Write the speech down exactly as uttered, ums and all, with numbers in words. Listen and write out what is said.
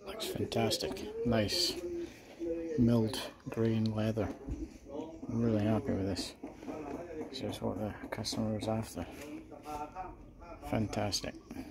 Looks fantastic. Nice milled grain leather. I'm really happy with this. This is what the customer was after. Fantastic.